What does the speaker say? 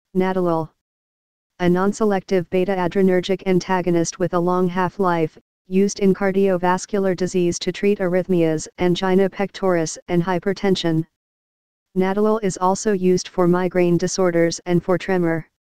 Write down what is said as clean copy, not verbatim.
Nadolol. A non-selective beta-adrenergic antagonist with a long half-life, used in cardiovascular disease to treat arrhythmias, angina pectoris, and hypertension. Nadolol is also used for migraine disorders and for tremor.